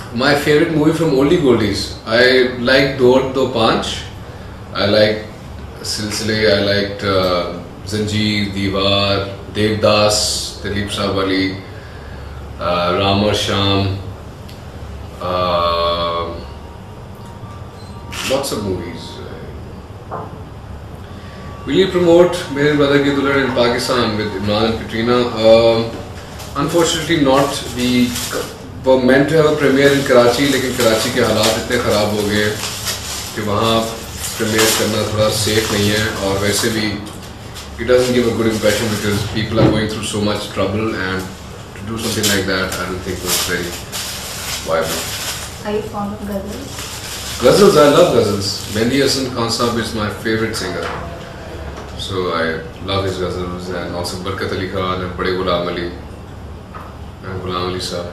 My favorite movie from oldie goldies. I like Do Do Panch. I like Silsile. I liked Zanjeer, Diwar, Devdas, Dilip Savali, Ram Aur Sham. Uh, Lots of movies. Will you promote Mere Brother Ki Dulhan in Pakistan with Imran and Katrina? Unfortunately not. We were meant to have a premiere in Karachi, लेकिन कराची के हालात इतने ख़राब हो गए कि वहाँ premiere करना थोड़ा safe नहीं है और वैसे भी it doesn't give a good impression because people are going through so much trouble and to do something like that I don't think was very viable. Are you fond of ghazals? Ghazals, I love ghazals. Mehndi Hasan Khan Sahab is my favorite singer. So I love his ghazals and also Barkat Ali Khan and Bade Ghulam Ali and Ghulam Ali Sahab.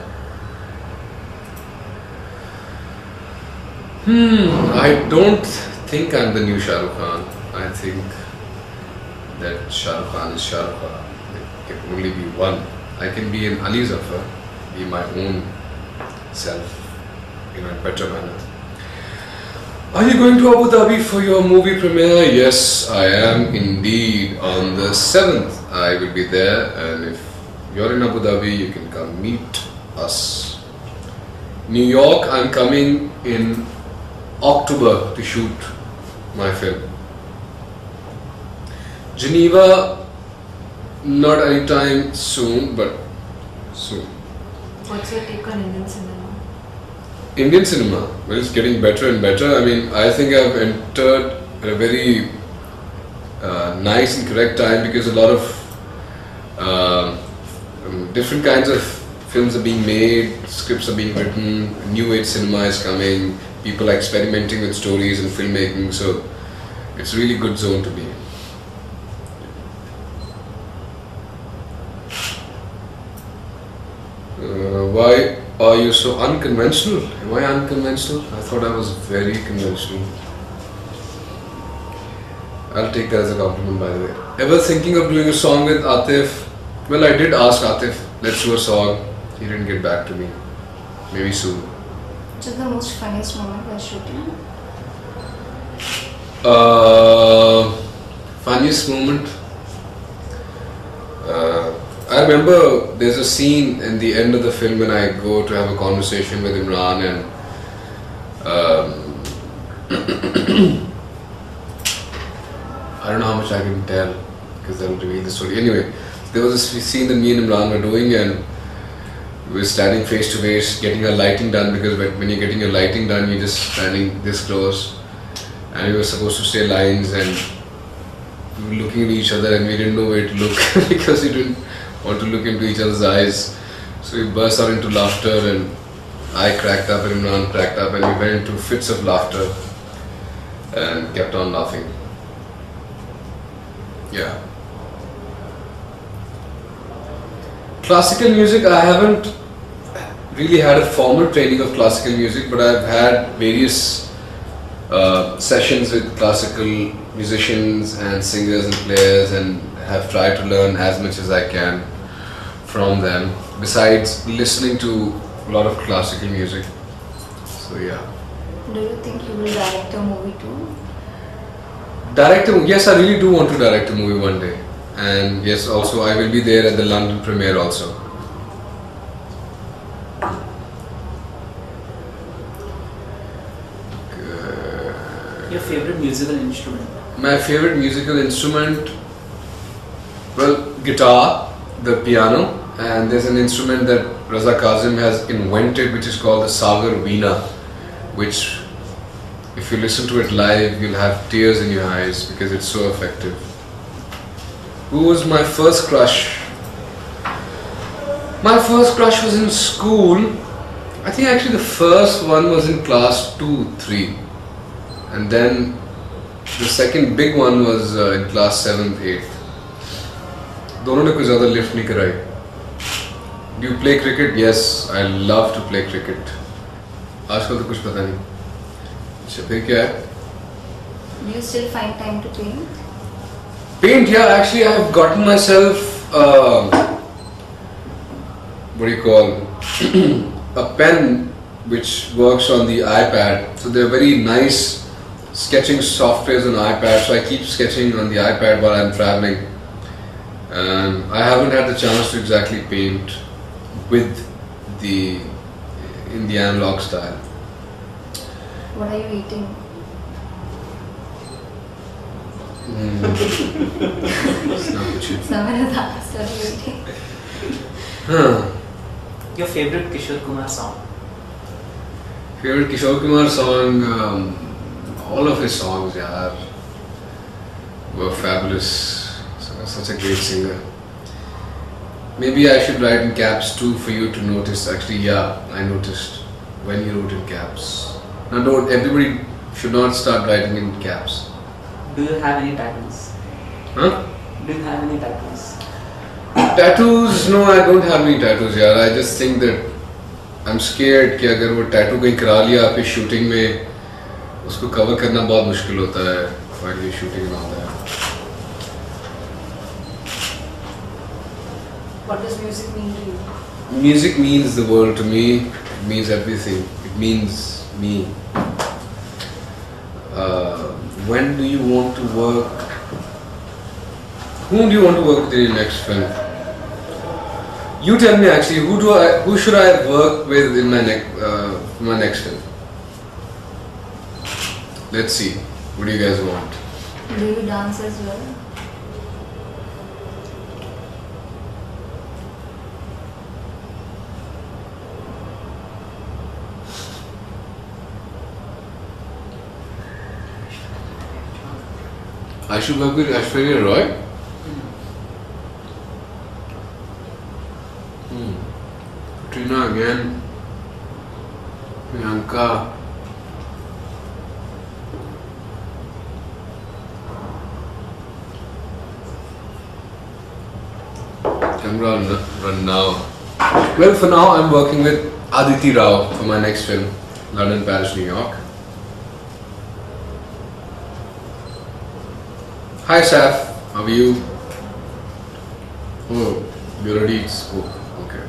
I don't think I'm the new Shah Rukh Khan. I think that Shah Rukh Khan is Shah Rukh Khan. There can only be one. I can be an Ali Zafar, be my own self in a better manner. Are you going to Abu Dhabi for your movie premiere? Yes, I am indeed. On the 7th, I will be there, and if you're in Abu Dhabi, you can come meet us. New York, I'm coming in October to shoot my film. Geneva, not anytime soon, but soon. What's your take on Indian cinema? Indian cinema, well, it's getting better and better. I mean, I think I've entered at a very nice and correct time because a lot of different kinds of films are being made, scripts are being written, new age cinema is coming, people are experimenting with stories and filmmaking, so it's a really good zone to be in. Why are you so unconventional? Am I unconventional? I thought I was very conventional. I'll take that as a compliment, by the way. Ever thinking of doing a song with Atif? Well, I did ask Atif, let's do a song. He didn't get back to me. Maybe soon. Which is the most funniest moment while shooting? Funniest moment? I remember there's a scene in the end of the film when I go to have a conversation with Imran and I don't know how much I can tell because that'll reveal the story. Anyway, there was a scene that me and Imran were doing and we were standing face to face getting our lighting done because when you're getting your lighting done you're just standing this close and we were supposed to say lines and we were looking at each other and we didn't know where to look because we didn't want to look into each other's eyes. So we burst out into laughter and I cracked up and Imran cracked up and we went into fits of laughter and kept on laughing. Yeah. Classical music, I haven't really had a formal training of classical music, but I've had various sessions with classical musicians and singers and players and have tried to learn as much as I can from them, besides listening to a lot of classical music. So yeah. Do you think you will direct a movie too? Yes, I really do want to direct a movie one day. And yes, also I will be there at the London premiere also. Your favorite musical instrument? My favorite musical instrument, well, guitar, the piano, and there's an instrument that Raza Kazim has invented which is called the Sagar Veena, which if you listen to it live you'll have tears in your eyes because it's so effective. Who was my first crush? My first crush was in school. I think actually the first one was in class 2, 3. And then the second big one was in class 7th, 8th. दोनों ने कुछ ज़्यादा lift नहीं कराई. Do you play cricket? Yes, I love to play cricket. आजकल तो कुछ पता नहीं. अच्छा फिर क्या है? Do you still find time to paint? Paint, yeah. Actually, I have gotten myself what do you call a pen which works on the iPad. So they're very nice sketching softwares on iPad. So I keep sketching on the iPad while I'm traveling. I haven't had the chance to exactly paint with in the analog style. What are you eating? It's not what you. Someone has asked what are you eating? Your favorite Kishore Kumar song? Favorite Kishore Kumar song? All of his songs, yaar, were fabulous. Such a great singer. Maybe I should write in caps too for you to notice. Actually, yeah, I noticed when you wrote in caps. Now, don't everybody should not start writing in caps. Do you have any tattoos? Huh? Do you have any tattoos? Tattoos? No, I don't have any tattoos, yaar. I just think that I'm scared कि अगर वो tattoo कहीं करा लिया आपकी shooting में, उसको cover करना बहुत मुश्किल होता है while you're shooting and all that. What does music mean to you? Music means the world to me. It means everything. It means me. When do you want to work? Whom do you want to work with in your next film? You tell me actually. Who should I work with in my next film? Let's see. What do you guys want? Do you dance as well? I should work with Aishwarya Roy. Katrina again. Priyanka. Camera run now. Well, for now I'm working with Aditi Rao for my next film, London, Paris, New York. Hi Saf, how are you? Oh, you already spoke. Okay.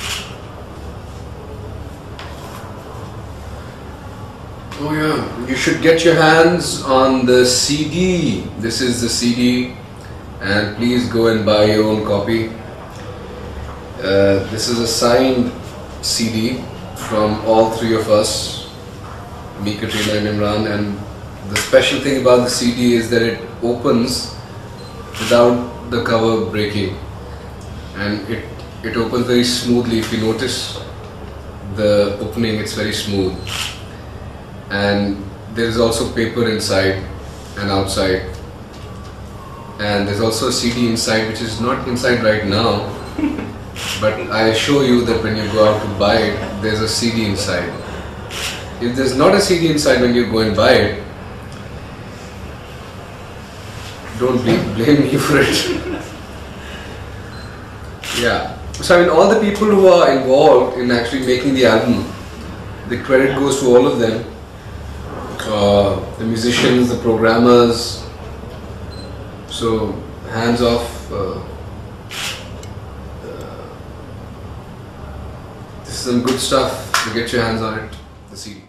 Oh yeah, you should get your hands on the CD. This is the CD, and please go and buy your own copy. This is a signed CD from all three of us, me, Katrina and Imran, and the special thing about the CD is that it opens without the cover breaking, and it opens very smoothly. If you notice the opening, it's very smooth, and there is also paper inside and outside, and there's also a CD inside which is not inside right now, but I assure you that when you go out to buy it, there's a CD inside. If there's not a CD inside when you go and buy it, don't blame me for it. Yeah. So I mean, all the people who are involved in actually making the album, the credit goes to all of them. The musicians, the programmers. So hands off. This is some good stuff. So get your hands on it. The CD.